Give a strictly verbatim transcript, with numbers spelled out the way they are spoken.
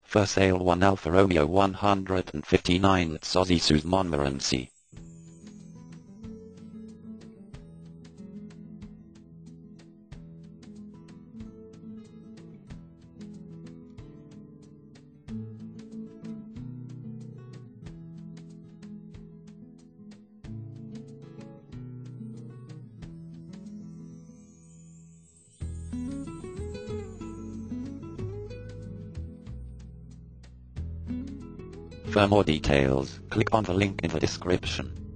For sale one Alfa Romeo one hundred fifty-nine at Soisy sous Montmorency. For more details, click on the link in the description.